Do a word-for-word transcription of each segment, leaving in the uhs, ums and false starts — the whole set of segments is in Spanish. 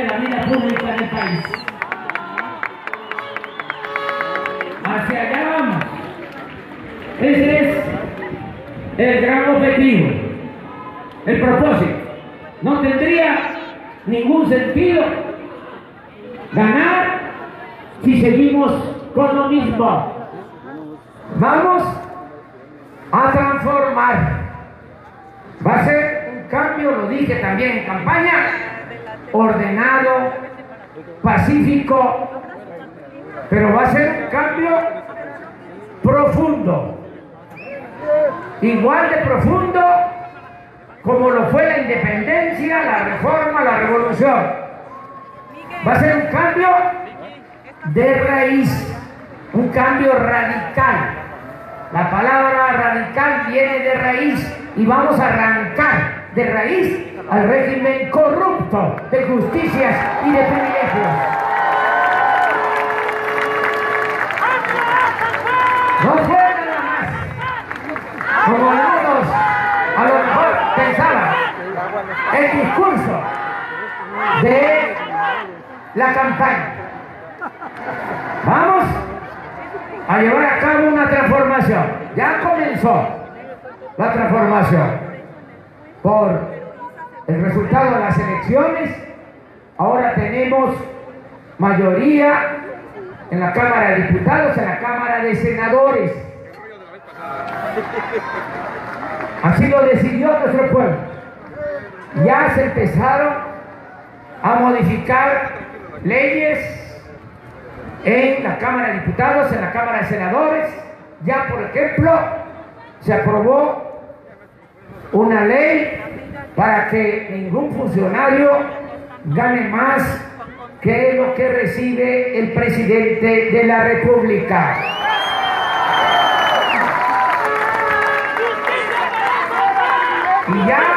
de la vida pública del país. Hacia allá vamos. Ese es el gran objetivo, el propósito. No tendría ningún sentido ganar si seguimos con lo mismo. Vamos a transformar. Va a ser un cambio, lo dije también en campaña, ordenado, pacífico, pero va a ser un cambio profundo, igual de profundo como lo fue la independencia, la reforma, la revolución. Va a ser un cambio de raíz, un cambio radical. La palabra radical viene de raíz y vamos a arrancar de raíz al régimen corrupto de justicias y de privilegios. No fue nada más, como algunos a lo mejor pensaban, el discurso de la campaña. Vamos a llevar a cabo una transformación. Ya comenzó la transformación por el resultado de las elecciones. Ahora tenemos mayoría en la Cámara de Diputados, en la Cámara de Senadores. Así lo decidió nuestro pueblo. Ya se empezaron a modificar leyes en la Cámara de Diputados, en la Cámara de Senadores. Ya, por ejemplo, se aprobó una ley para que ningún funcionario gane más que lo que recibe el presidente de la República. Y ya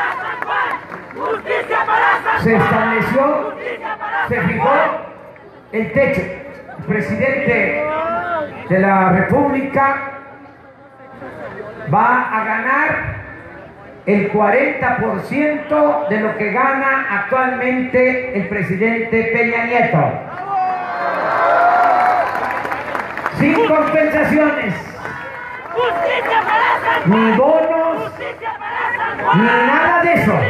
se estableció, se fijó el techo. El presidente de la República va a ganar el cuarenta por ciento de lo que gana actualmente el presidente Peña Nieto. Sin compensaciones, ni bonos, ni nada de eso.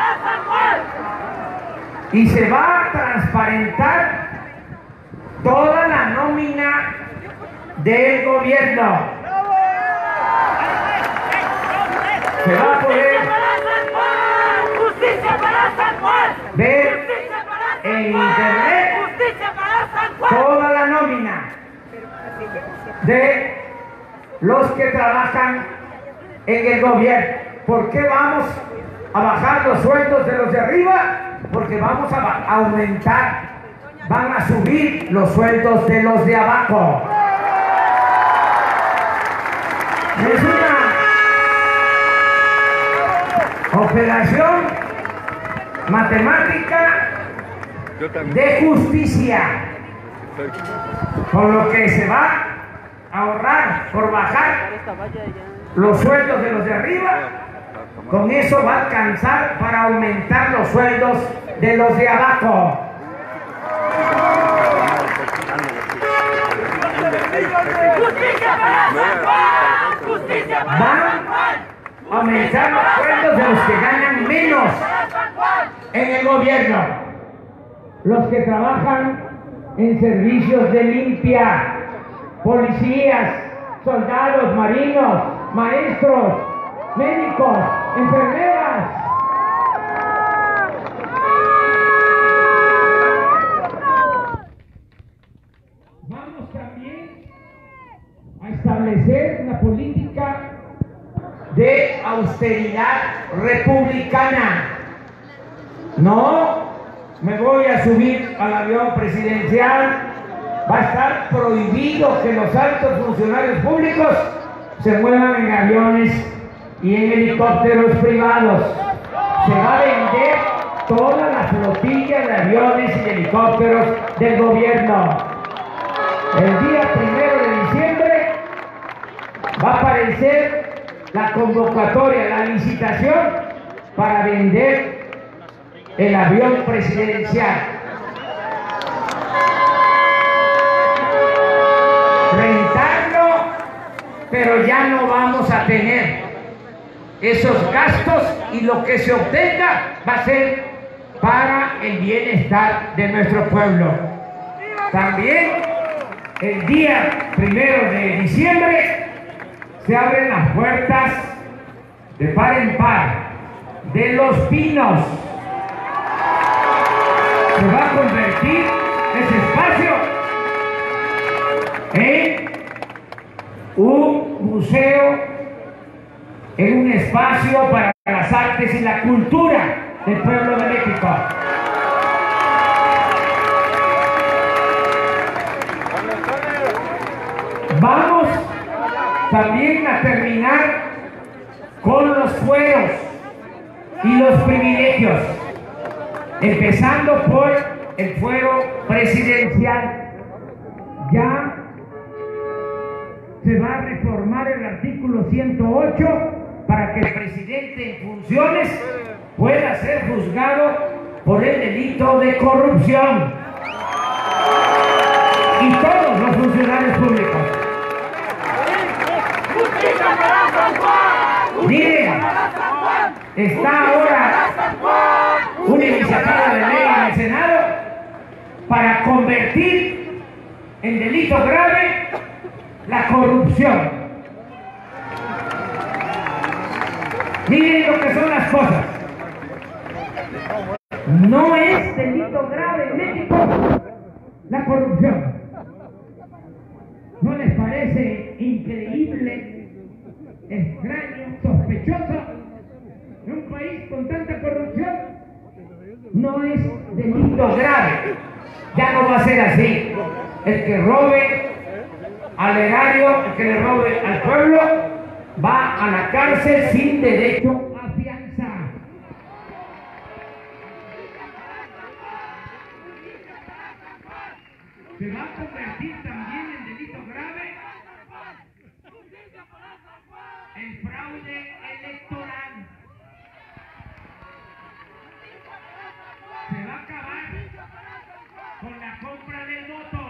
Y se va a transparentar toda la nómina del gobierno. Se va a poder ver en internet toda la nómina de los que trabajan en el gobierno. ¿Por qué vamos a bajar los sueldos de los de arriba? Porque vamos a aumentar, van a subir los sueldos de los de abajo. Es una operación matemática de justicia, por lo que se va a ahorrar por bajar los sueldos de los de arriba. Con eso va a alcanzar para aumentar los sueldos de los de abajo. Van a aumentar los sueldos de los que ganan menos en el gobierno, los que trabajan en servicios de limpia, policías, soldados, marinos, maestros, médicos, enfermeras. Vamos también a establecer una política de austeridad republicana. No me voy a subir al avión presidencial. Va a estar prohibido que los altos funcionarios públicos se muevan en aviones y en helicópteros privados. Se va a vender toda la flotilla de aviones y helicópteros del gobierno. El día primero de diciembre va a aparecer la convocatoria, la licitación para vender el avión presidencial. Rentarlo, pero ya no vamos a tener esos gastos y lo que se obtenga va a ser para el bienestar de nuestro pueblo. También el día primero de diciembre se abren las puertas de par en par de Los Pinos. Se va a convertir ese espacio en un museo, en un espacio para las artes y la cultura del pueblo de México. Vamos también a terminar con los fueros y los privilegios, empezando por el fuero presidencial. Ya se va a reformar el artículo ciento ocho para que el presidente en funciones pueda ser juzgado por el delito de corrupción, y todos los funcionarios públicos. Miren, está ahora una iniciativa de ley en el Senado para convertir en delito grave la corrupción. Miren lo que son las cosas. No es delito grave en México la corrupción. ¿No les parece increíble, extraño, sospechoso en un país con tanta corrupción? No es delito grave. Ya no va a ser así. El que robe al erario, el que le robe al pueblo, va a la cárcel sin derecho a fianza. Se va a convertir también en delito grave el fraude electoral. Se va a acabar con la compra del voto,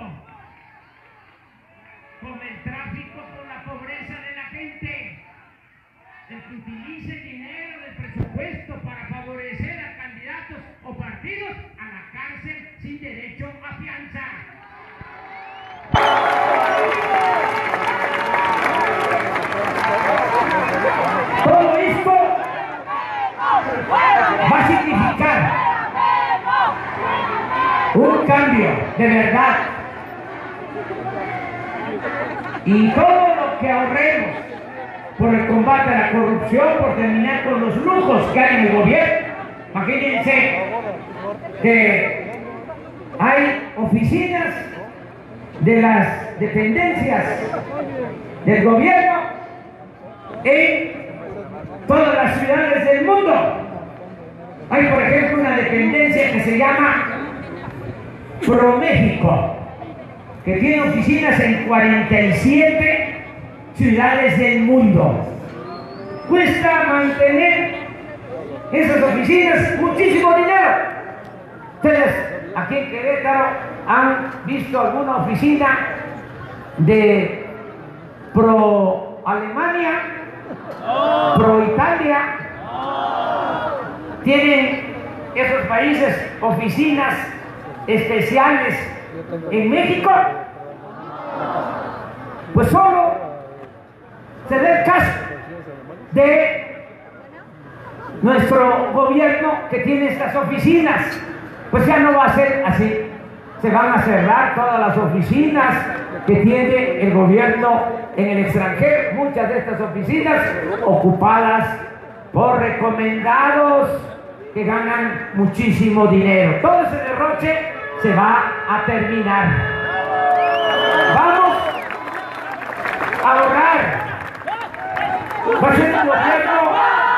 con el tráfico, con la pobreza de la gente. El que utilice dinero del presupuesto para favorecer a candidatos o partidos, a la cárcel sin derecho a fianza. Todo esto va a significar un cambio de verdad, y todo lo que ahorremos por el combate a la corrupción, por terminar con los lujos que hay en el gobierno. Imagínense que hay oficinas de las dependencias del gobierno en todas las ciudades del mundo. Hay, por ejemplo, una dependencia que se llama ProMéxico, que tiene oficinas en cuarenta y siete ciudades del mundo. Cuesta mantener esas oficinas muchísimo dinero. Ustedes aquí en Querétaro han visto alguna oficina de Pro Alemania, Pro Italia. Tienen esos países oficinas especiales en México. Pues solo se da el caso de nuestro gobierno que tiene estas oficinas. Pues ya no va a ser así. Se van a cerrar todas las oficinas que tiene el gobierno en el extranjero. Muchas de estas oficinas ocupadas por recomendados que ganan muchísimo dinero. Todo ese derroche se va a terminar. Vamos a ahorrar. Va a ser un gobierno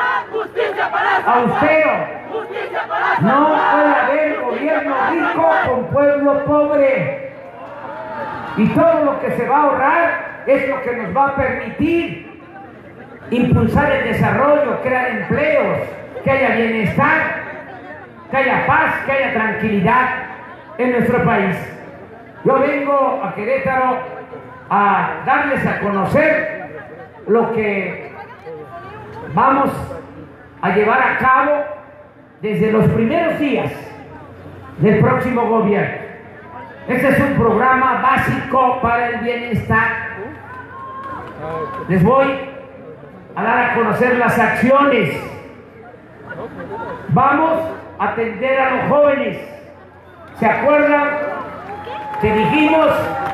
austero. No puede haber gobierno rico con pueblo pobre. Y todo lo que se va a ahorrar es lo que nos va a permitir impulsar el desarrollo, crear empleos, que haya bienestar. que haya paz, que haya tranquilidad en nuestro país. Yo vengo a Querétaro a darles a conocer lo que vamos a llevar a cabo desde los primeros días del próximo gobierno. Este es un programa básico para el bienestar. Les voy a dar a conocer las acciones. Vamos a atender a los jóvenes. ¿Se acuerdan que dijimos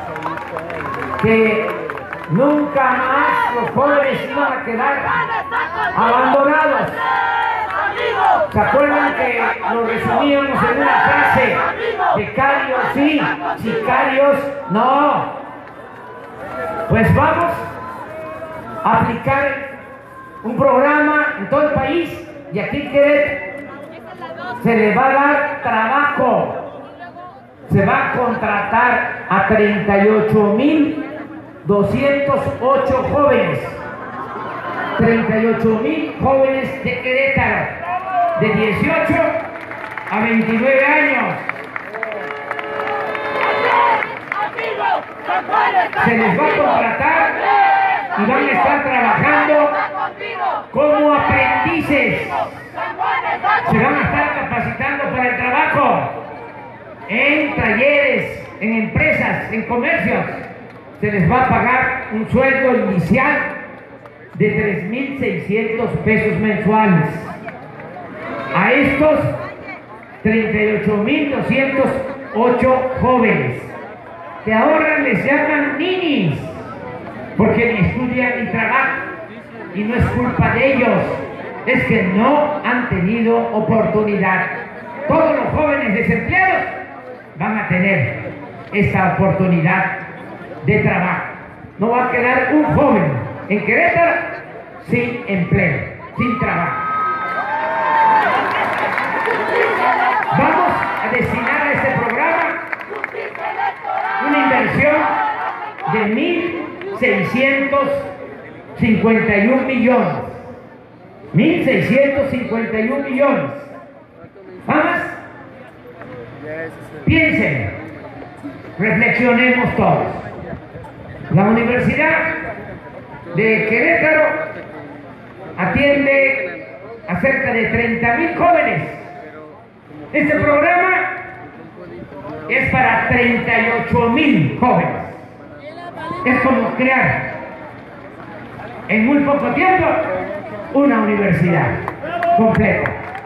que nunca más los jóvenes iban a quedar abandonados? ¿Se acuerdan que lo resumíamos en una frase? Becarios sí, sicarios no. Pues vamos a aplicar un programa en todo el país y aquí que se le va a dar trabajo. Se va a contratar a treinta y ocho mil doscientos ocho jóvenes. treinta y ocho mil jóvenes de Querétaro, de dieciocho a veintinueve años. Se les va a contratar y van a estar trabajando como aprendices. Se van a estar capacitando para el trabajo en talleres, en empresas, en comercios. Se les va a pagar un sueldo inicial de tres mil seiscientos pesos mensuales. A estos treinta y ocho mil doscientos ocho jóvenes que ahora les llaman ninis, porque ni estudian ni trabajan, y no es culpa de ellos, es que no han tenido oportunidad. Todos los jóvenes desempleados van a tener esta oportunidad de trabajo. No va a quedar un joven en Querétaro sin empleo, sin trabajo. Vamos a destinar a este programa una inversión de mil seiscientos cincuenta y un millones. mil seiscientos cincuenta y un millones. ¿Vamos? Piensen, reflexionemos todos. La Universidad de Querétaro atiende a cerca de treinta mil jóvenes. Este programa es para treinta y ocho mil jóvenes. Es como crear en muy poco tiempo una universidad completa.